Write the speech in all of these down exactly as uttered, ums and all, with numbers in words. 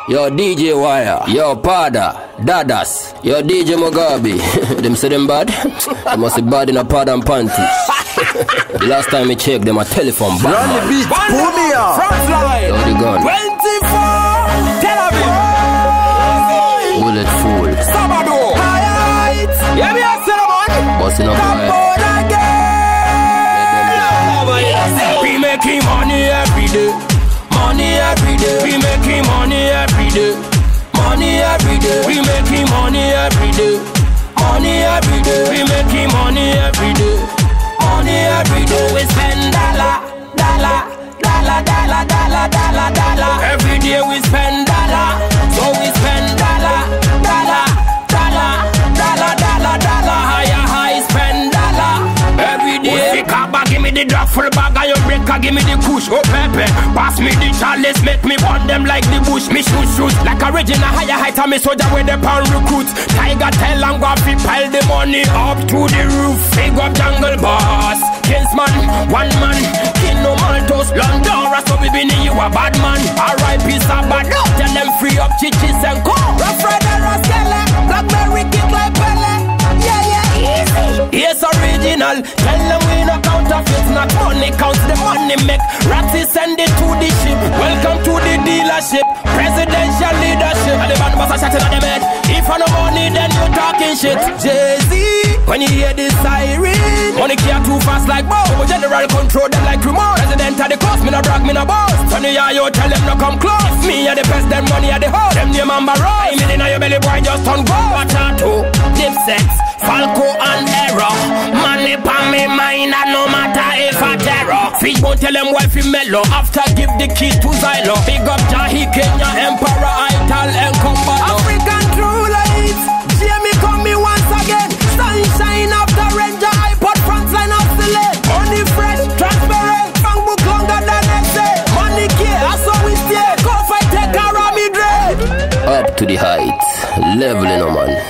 Yo D J Wire, yo Pada, Dadas, yo D J Mugabe. Them say them bad? They must be bad in a pad and panties. The last time I checked them a telephone bad. Run the beat, pull me up. Frontline, yo the gun. twenty-four, Tel Aviv. Bullet fool. Sabado. Highlights. Yeah, me a cinnamon. Busting up right. We making money every day. Money every day. We making money every day. Money every day. We making money every day. Money every day. We making money every day. Money every day. We spend dollar, dollar, dollar, dollar, dollar, dollar, dollar. Every day we spend dollar. So we spend dollar, dollar, dollar, dollar, dollar, dollar. Higher, high spend dollar. Every day. Give me the drop full bag of your breaker, give me the kush, oh pepe. Pass me the chalice, make me burn them like the bush. Me shoot shoot like original higher height and me soldier with the pound recruits. Tiger tell and go fi pile the money up to the roof. Big up jungle boss, Kingsman, one man, King no Maltos, London, so we been you a bad man. R I P Sabado, tell them free up chichis and co. Rough Rider Roskele, Blackberry kick like Pele. Yeah, yeah, easy. Yes, original. Tell them we no counterfeit, not money counts the money make. Ratty send it to the ship. Welcome to the dealership. Presidential leadership. And the man was a shouting at the head. If I no money, then you talking shit. Jay-Z, when you hear the siren, money care too fast like bow. General control them like remote. President of the coast, me no brag, me no boss. When you hear you tell them no come close. If me and the best, them money at the house. Them name and barrage. I mean in your belly, boy, just turn go. Watch out to Dipsets, Falco and Error. Money pa me mind and no matter if I terror. Fish won't tell them wife mellow. After give the keys to Zylo. Big up Jahi Kenya Emperor Ital and Combado. African true lights. Jamie come me once again. Sunshine after Ranger. I put frontline off the lane. Money fresh, transparent. Bang book longer than next day. Money care, that's how we stay. Go fight take care of me dread. Up to the heights, leveling on man.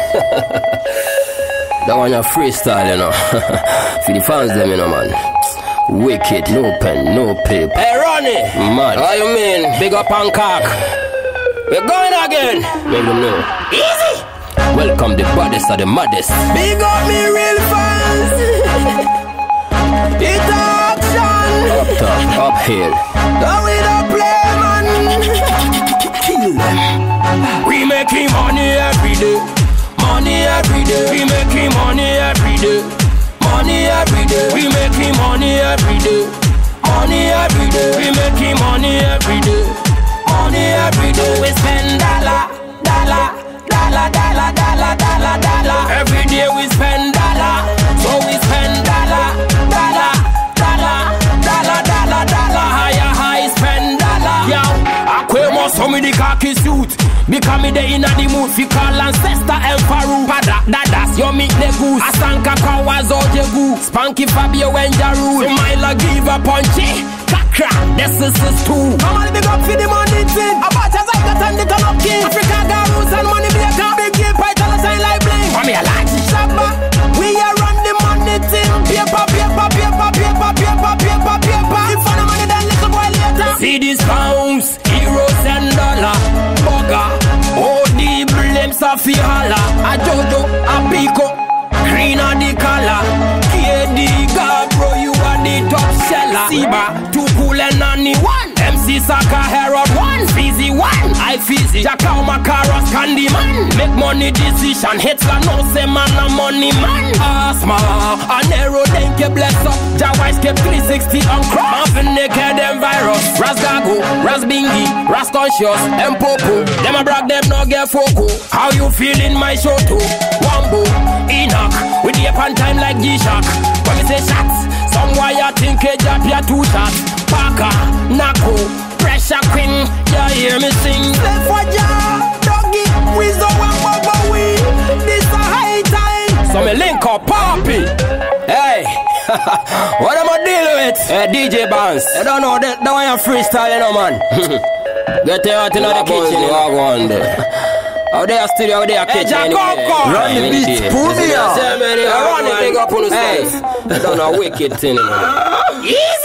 That one a freestyle, you know. For the fans them, you know, man. Wicked, no pen, no paper. Hey, Ronnie. Mad. How you mean? Big up Hancock. We're going again. Let them know. Easy. Welcome the baddest of the maddest. Big up me real fans. It's action. Up top, uphill. Now we don't play, man. Kill them. We making money every day. Money every day, we making money every day. Money every day, we making money every day. Money every day, we making money every day. Money every day, we spend dollar, dollar, dollar, dollar, dollar, dollar, dollar. Every day we spend dollar, so we spend dollar, dollar, dollar, dollar, dollar, dollar. Higher, high spend dollar. Yo, Aquemo saw me the khaki suit. Because me dey inna the mood fi call ancestor Emperor Pada, Dadas, yo meet the goose. Asanka Kawas Ojegu, Spanky Fabio Wenjaru. Sumaila give a punchy, Kakra, this is his too. Come on, big up for the money thing. About as I got on the turn up king. Africa Garus and money maker. Big game python sign like bling. Come here like Shabba, we are run the money thing. Paper, paper, paper, paper, paper, paper, paper. If I no money then little boy later. See these pounds, euros and dollar. Bugger. Oh, the blames of the holla. A Jojo, a Pico, green on the color. K D Gabro, you are the top seller. Siba, two cool and nani one. M C Saka, Herod one. Fizzy one, I Fizzy. Jacao Macaros, Candy man. Make money decision. Hitler no say man a money man. Asma, a narrow denke bless up. Jawai skip three sixty on cross. Muffin naked them virus. Rasgago, Rasbingi, Rasconscious, Mpopo. Them a brag them no get foco. How you feeling my show too? Wambo, Enoch, with the up time like G-Shock. When me say shots, some wire think a jab ya two shots. Parker, Nako, Pressure Queen, ya hear me sing. Left for ya, doggy, wisdom and bubba we. This a high time. So me link up, Poppy. Hey, what am I dealing with? Hey, D J Bounce. I don't know, that, that one you freestyle, you know, man. Get your out in the kitchen, you are going there. Out there studio, out there kitchen. Hey, run the beat, pull me out. Run the big up on the stage. I don't know, wicked thing, you know.